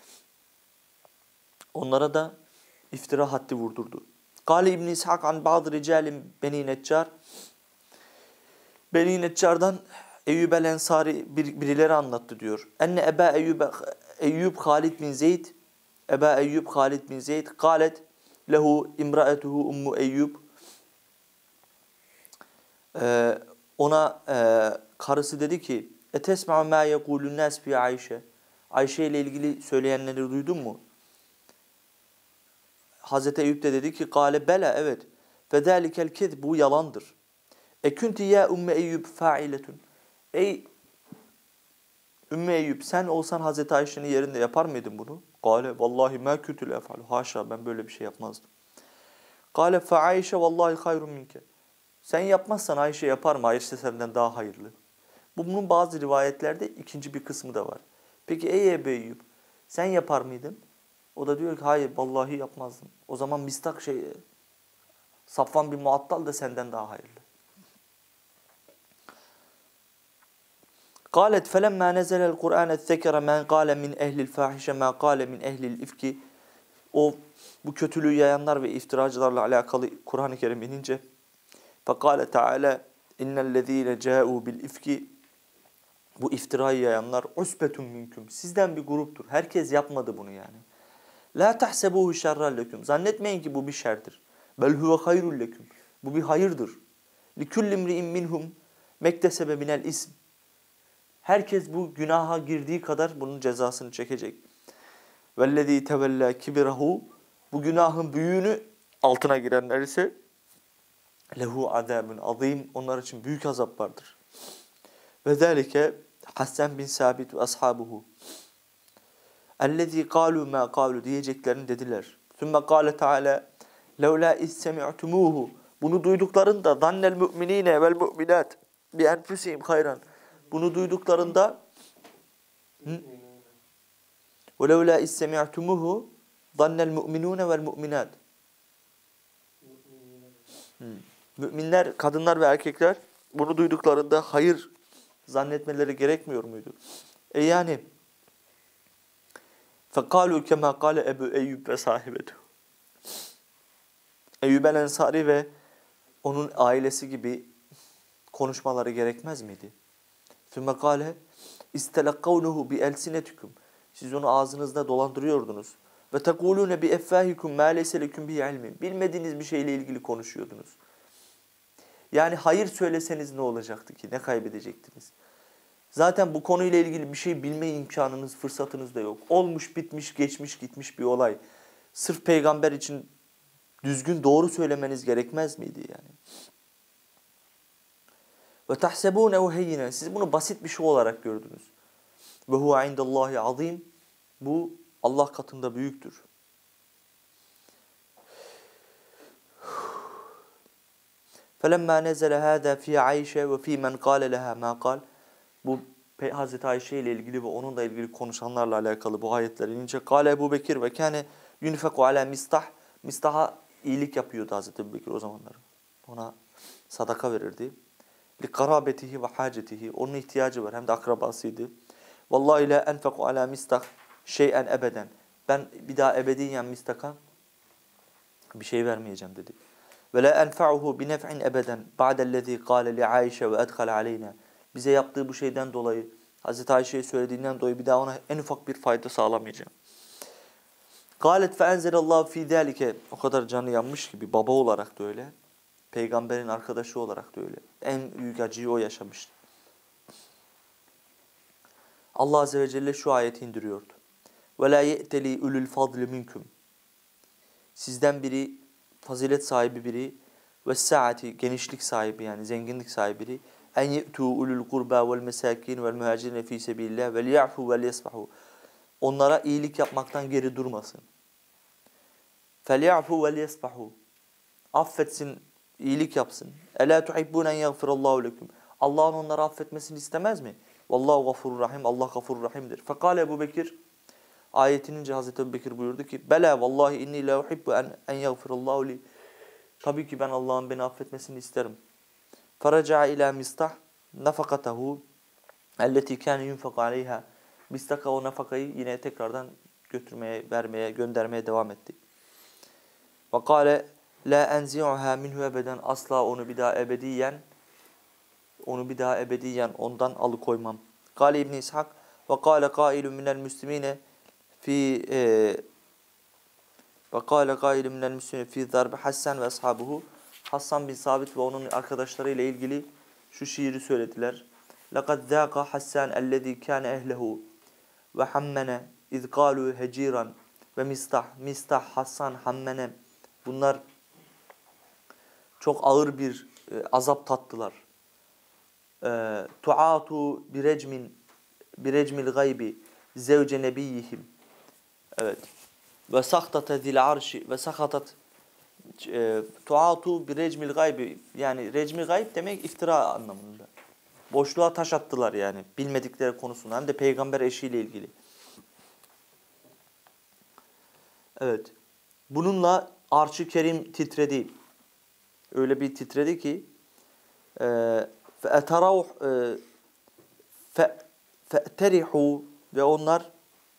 onlara da iftira haddi vurdurdu. Kâle İbn İshak an bazı ricalim Beni Neccar. Beni Neccar'dan Eyyub el-Ensari bir, birileri anlattı diyor. Enne Eba Eyyub, Eyyub Halid bin Zeyd, Eba Eyyub Halid bin Zeyd, kâlet lehu imraetuhu ummu Eyyub. Ee, ona e, karısı dedi ki, etesma'u ma yekulun nas fi Ayşe. Ayşe ile ilgili söyleyenleri duydun mu? Hazreti Eyüp de dedi ki, kâle bela, evet. Fedâlikel ked, bu yalandır. E kunti ya umme Eyyub fa'iletun. Ey Ümmü Eyyub, sen olsan Hazreti Ayşe'nin yerinde yapar mıydın bunu? Kâle vallahi mâ kütül ef'alu. Haşa, ben böyle bir şey yapmazdım. Kâle fe Ayşe vallahi hayrun minke. Sen yapmazsan Ayşe yapar mı? Ayşe senden daha hayırlı. Bunun bazı rivayetlerde ikinci bir kısmı da var. Peki ey Ebu Eyyub, sen yapar mıydın? O da diyor ki hayır vallahi yapmazdım. O zaman mistak şey Safvan bin Muattal da senden daha hayırlı. قالت فلما نزل القرآن ذكر من قال من ehli الفاحشة ما قال min ehli ifki. O bu kötülüğü yayanlar ve iftiracılarla alakalı Kur'an-ı Kerim inince فَقَالَ تَعَالَى اِنَّ الَّذ۪ينَ جَاءُوا بِالْاِفْكِ Bu iftirayı yayanlar usbetun minkum. Sizden bir gruptur. Herkes yapmadı bunu yani. La tahsebuhu şerran leküm. Zannetmeyin ki bu bir şerdir. Bel huve hayrul leküm. Bu bir hayırdır. Likulli imri'in minhum mektesebe minel ism. Herkes bu günaha girdiği kadar bunun cezasını çekecek. Vellezî tevellâ kibirahu. Bu günahın büyüğünü altına girenler ise lehu azâbun azîm. Onlar için büyük azap vardır. Ve zâlike Hassan bin Sabit ve ashabuhu. Ellezî kâlû mâ kâlû diyeceklerini dediler. Sümme kâle teâlâ levlâ issem'tumuhu. Bunu duyduklarında zannel mü'minîne vel mü'minât bi enfusihim hayran. Bunu duyduklarında ve levlâ issem'tumuhu zannel mü'minûne vel mü'minât. Müminler, kadınlar ve erkekler bunu duyduklarında hayır zannetmeleri gerekmiyor muydu? E yani فَقَالُوا كَمَا قَالَ Ebu Eyyub ve sahibetu. Eyyub el-Ensari ve onun ailesi gibi konuşmaları gerekmez miydi? ثُمَّ قَالَ اِسْتَلَقَّوْنُهُ بِاَلْسِنَتِكُمْ. Siz onu ağzınızda dolandırıyordunuz. Ve tekulune bi effahikum ma leysa lekum bi ilmin. Bilmediğiniz bir şeyle ilgili konuşuyordunuz. Yani hayır söyleseniz ne olacaktı ki? Ne kaybedecektiniz? Zaten bu konuyla ilgili bir şey bilme imkanınız, fırsatınız da yok. Olmuş, bitmiş, geçmiş, gitmiş bir olay. Sırf peygamber için düzgün, doğru söylemeniz gerekmez miydi yani? Ve tahsebunehu heyyinen. Siz bunu basit bir şey olarak gördünüz. Ve huve indallahi azim. Bu Allah katında büyüktür. فَلَمَّا نَزَلَ هَذَا فِي عَيْشَ وَفِي مَنْ قَالَ لَهَا مَا قَالَ. Bu Hazreti Ayşe ile ilgili ve onunla ilgili konuşanlarla alakalı bu ayetler inince Kale Ebu Bekir ve kâne yunfeku ala mistah. Mistah'a iyilik yapıyordu Hazreti Ebu Bekir o zamanlar. Ona sadaka verirdi. Li karabetihi ve hacetihi. Onun ihtiyacı var hem de akrabasıydı. Vallahi la enfeku ala mistah şey'en ebeden. Ben bir daha ebediyen mistaka bir şey vermeyeceğim dedi. Ve la enfa'uhu bi nef'in ebeden ba'dellezî kâle li Ayşe ve edkhale aleyna. Bize yaptığı bu şeyden dolayı, Hazreti Ayşe'ye söylediğinden dolayı bir daha ona en ufak bir fayda sağlamayacağım. Kâlet fe enzelallahu fî zâlike. O kadar canı yanmış gibi baba olarak da öyle. Peygamberin arkadaşı olarak da öyle. En büyük acıyı o yaşamıştı. Allah Azze ve Celle şu ayeti indiriyordu. وَلَا يَئْتَلِي اُلُوا الْفَضْلِ مِنْكُمْ. Sizden biri, fazilet sahibi biri ve saati genişlik sahibi yani zenginlik sahibi biri en ye'tu ulul kurba vel mesakin vel muhacirin fi sabilillah vel ya'fu vel yasfahu. Onlara iyilik yapmaktan geri durmasın. Fel ya'fu vel yasfahu. Affetsin, iyilik yapsın. Ela tuhibbun en yaghfirallahu lekum. Allah'ın onları affetmesini istemez mi? Vallahu gafurur rahim. Allah gafurur rahimdir. Fekale Ebu Bekir ayetinince Hazreti Ebu Bekir buyurdu ki Bela vallahi inni la uhibbu en, en yaghfirallahu li. Tabii ki ben Allah'ın beni affetmesini isterim. Faraca'a ila mistah nafakatahu elleti kâne yunfak aleyha. Mistaka o nafakayı yine tekrardan götürmeye, vermeye, göndermeye devam etti. Ve kâle la enzi'uha minhu ebeden. Asla onu bir daha ebediyen onu bir daha ebediyen ondan alıkoymam. Kâle İbn İshak ve kâle kâilun minel müslimine fi ve kâle kâilun minel müslimine fi zarbi Hassan ve ashabuhu. Hassan bin Sabit ve onun arkadaşlarıyla ilgili şu şiiri söylediler. لَقَدْ ذَاقَ حَسَّانَ الَّذ۪ي كَانَ اَهْلَهُ وَحَمَّنَ اِذْ قَالُوا هَج۪يرًا ve Mistah, Mistah, Hassan, Hammene bunlar çok ağır bir e, azap tattılar. Tu'atu birecmin birecmil gaybi zevce nebiyihim. Evet. Ve sahtata zil arşi ve sahatat tu'atu birecmil gaybi yani recmi gayb demek iftira anlamında. Boşluğa taş attılar yani bilmedikleri konusunda hem de peygamber eşiyle ilgili. Evet. Bununla arş-ı kerim titredi. Öyle bir titredi ki فَاَتَرَوْحُ fe'terihu ve onlar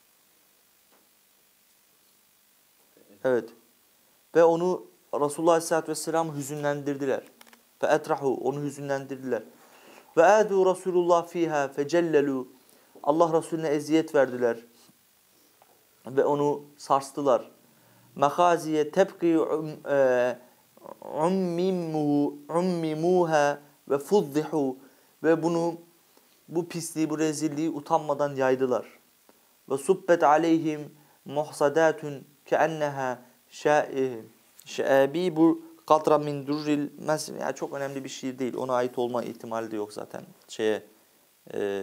evet ve onu Resulullah Aleyhisselatü Vesselam hüzünlendirdiler. Fe'etrahu onu hüzünlendirdiler. Ve âdû Resulullah fîhâ fecellelû Allah Resulüne eziyet verdiler ve onu sarstılar. Mekâziye tebkî ummimuha ve fuddihu ve bunu bu pisliği, bu rezilliği utanmadan yaydılar. Ve subbet aleyhim muhsadatun keenneha şâbibu kadra min durril mes. Yani çok önemli bir şiir değil. Ona ait olma ihtimali de yok zaten. Şeye e,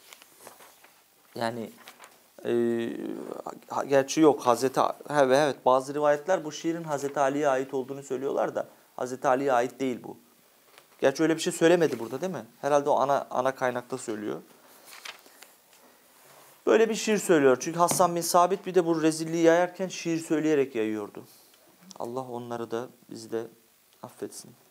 yani e, gerçi yok. Hazreti evet, evet bazı rivayetler bu şiirin Hazreti Ali'ye ait olduğunu söylüyorlar da Hazreti Ali'ye ait değil bu. Gerçi öyle bir şey söylemedi burada değil mi? Herhalde o ana ana kaynakta söylüyor. Böyle bir şiir söylüyor. Çünkü Hassan bin Sabit bir de bu rezilliği yayarken şiir söyleyerek yayıyordu. Allah onları da bizi de affetsin.